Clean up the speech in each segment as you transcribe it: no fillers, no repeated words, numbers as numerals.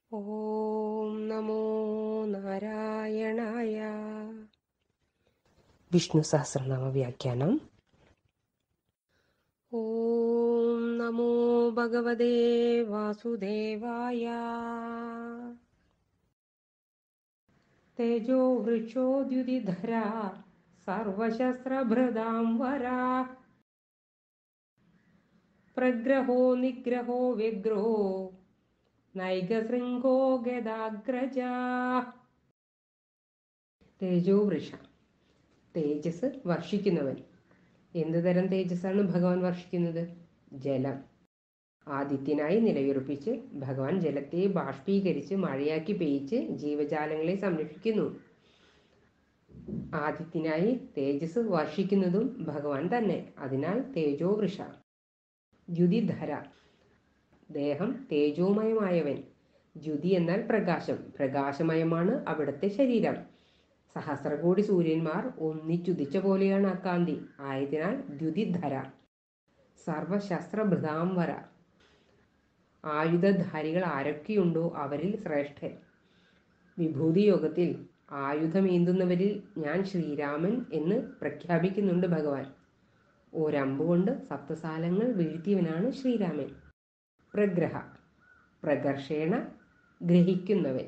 ഓം നമോ നാരായണായ. വിഷ്ണു സഹസ്രനാമ വ്യാഖ്യാനം. ഓം നമോ ഭഗവതേ വാസുദേവായ. തേജോ വൃക്ഷോദ്യുതിധരാ സർവശസ്ത്രഭൃതാം വരാ. പ്രഗ്രഹോ നിഗ്രഹോ വ്യഗ്രോ നൈകശൃംഗോ ഗദാഗ്രജാ. തേജോ വൃഷ, തേജസ് വർഷിക്കുന്നവൻ. എന്ത് തരം തേജസ്സാണ് ഭഗവാൻ വർഷിക്കുന്നത്? ജലം. ആദിത്യനായി നിലയുറപ്പിച്ച് ഭഗവാൻ ജലത്തെ ബാഷ്പീകരിച്ച് മഴയാക്കി പെയ്ച്ച് ജീവജാലങ്ങളെ സംരക്ഷിക്കുന്നു. ആദിത്യനായി തേജസ് വർഷിക്കുന്നതും ഭഗവാൻ തന്നെ. അതിനാൽ തേജോ വൃഷ. ദ്യുതിധര, ദേഹം തേജോമയമായവൻ. ദ്യുതി എന്നാൽ പ്രകാശം. പ്രകാശമയമാണ് അവിടുത്തെ ശരീരം. സഹസ്രകോടി സൂര്യന്മാർ ഒന്നിച്ചുദിച്ച പോലെയാണ് ആ കാന്തി. ആയതിനാൽ ദ്യുതിധര. സർവശസ്ത്രഭൃതാംവര, ആയുധധാരികൾ ആരൊക്കെയുണ്ടോ അവരിൽ ശ്രേഷ്ഠൻ. വിഭൂതി യോഗത്തിൽ ആയുധമേന്തുന്നവരിൽ ഞാൻ ശ്രീരാമൻ എന്ന് പ്രഖ്യാപിക്കുന്നുണ്ട് ഭഗവാൻ. ഒരമ്പുകൊണ്ട് സപ്തസാലങ്ങൾ വീഴ്ത്തിയവനാണ് ശ്രീരാമൻ. പ്രഗ്രഹ, പ്രകർഷേണ ഗ്രഹിക്കുന്നവൻ,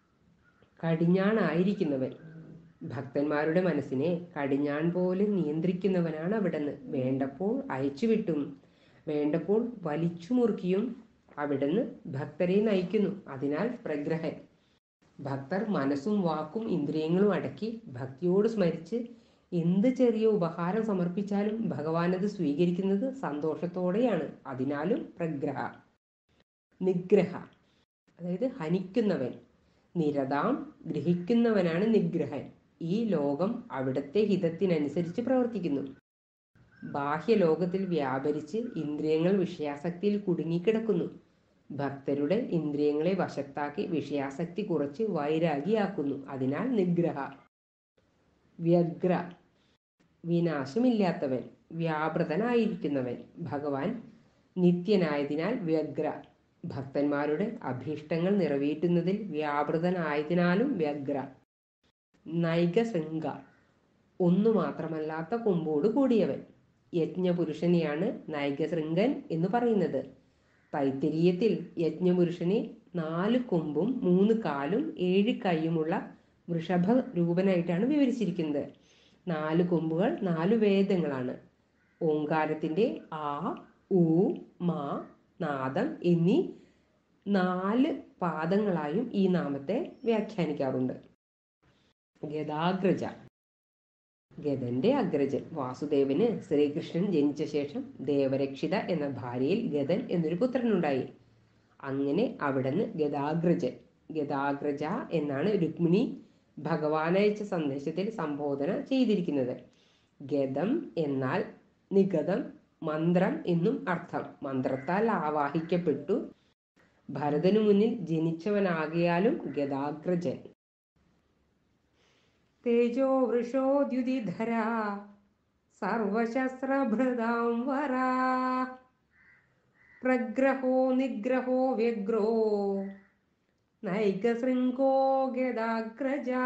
കടിഞ്ഞാണായിരിക്കുന്നവൻ. ഭക്തന്മാരുടെ മനസ്സിനെ കടിഞ്ഞാൺ പോലെ നിയന്ത്രിക്കുന്നവനാണ് അവിടുന്ന്. വേണ്ടപ്പോൾ അയച്ചുവിട്ടും വേണ്ടപ്പോൾ വലിച്ചു മുറുക്കിയും അവിടുന്ന് ഭക്തരെ നയിക്കുന്നു. അതിനാൽ പ്രഗ്രഹൻ. ഭക്തർ മനസ്സും വാക്കും ഇന്ദ്രിയങ്ങളും അടക്കി ഭക്തിയോട് സ്മരിച്ച് എന്ത് ചെറിയ ഉപഹാരം സമർപ്പിച്ചാലും ഭഗവാൻ അത് സ്വീകരിക്കുന്നത് സന്തോഷത്തോടെയാണ്. അതിനാലും പ്രഗ്രഹ. നിഗ്രഹ, അതായത് ഹനിക്കുന്നവൻ. നിരതാം, ഗ്രഹിക്കുന്നവനാണ് നിഗ്രഹൻ. ഈ ലോകം അവിടുത്തെ ഹിതത്തിനനുസരിച്ച് പ്രവർത്തിക്കുന്നു. ബാഹ്യലോകത്തിൽ വ്യാപരിച്ച് ഇന്ദ്രിയങ്ങൾ വിഷയാസക്തിയിൽ കുടുങ്ങിക്കിടക്കുന്നു. ഭക്തരുടെ ഇന്ദ്രിയങ്ങളെ വശത്താക്കി വിഷയാസക്തി കുറച്ച് വൈരാഗിയാക്കുന്നു. അതിനാൽ നിഗ്രഹ. വ്യഗ്ര, വിനാശമില്ലാത്തവൻ, വ്യാപൃതനായിരിക്കുന്നവൻ. ഭഗവാൻ നിത്യനായതിനാൽ വ്യഗ്ര. ഭക്തന്മാരുടെ അഭീഷ്ടങ്ങൾ നിറവേറ്റുന്നതിൽ വ്യാപൃതനായതിനാലും വ്യഗ്ര. നൈകശൃംഗ, ഒന്നു മാത്രമല്ലാത്ത കൊമ്പോട് കൂടിയവൻ. യജ്ഞപുരുഷനെയാണ് നൈകശൃംഗൻ എന്ന് പറയുന്നത്. തൈത്തിരീയത്തിൽ യജ്ഞപുരുഷനെ 4 കൊമ്പും 3 കാലും 7 കൈയുമുള്ള വൃഷഭ രൂപനായിട്ടാണ് വിവരിച്ചിരിക്കുന്നത്. 4 കൊമ്പുകൾ 4 വേദങ്ങളാണ്. ഓങ്കാരത്തിന്റെ ആ, ഉ, മാ, നാദം എന്നീ 4 പാദങ്ങളായും ഈ നാമത്തെ വ്യാഖ്യാനിക്കാറുണ്ട്. ഗദാഗ്രജ, ഗദന്റെ അഗ്രജൻ. വാസുദേവന് ശ്രീകൃഷ്ണൻ ജനിച്ച ശേഷം ദേവരക്ഷിത എന്ന ഭാര്യയിൽ ഗദൻ എന്നൊരു പുത്രനുണ്ടായി. അങ്ങനെ അവിടുന്ന് ഗദാഗ്രജൻ. ഗദാഗ്രജ എന്നാണ് രുക്മിണി ഭഗവാനയച്ച സന്ദേശത്തിൽ സംബോധന ചെയ്തിരിക്കുന്നത്. ഗദം എന്നാൽ നിഗതം, മന്ത്രം എന്നും അർത്ഥം. മന്ത്രത്താൽ ആവാഹിക്കപ്പെട്ടു ഭരതനു മുന്നിൽ ജനിച്ചവനാകിയാലും ഗദാഗ്രജൻ. തേജോ വൃഷോദ്യുതിധരാ സർവശസ്ത്രഭൃതാം വരാ. പ്രഗ്രഹോ നിഗ്രഹോ വ്യഗ്രോ നൈകശൃംഗോ ഗദാഗ്രജാ.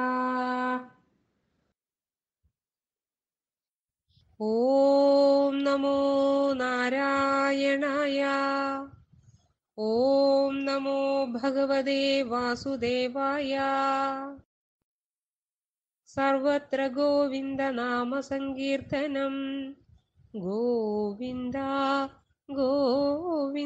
ഓം നമോ നാരായണായ. ഓം നമോ ഭഗവതേ വാസുദേവായ. സർവത്ര ഗോവിന്ദ നാമ സങ്കീർത്തനം. ഗോവിന്ദ ഗോവിന്ദ.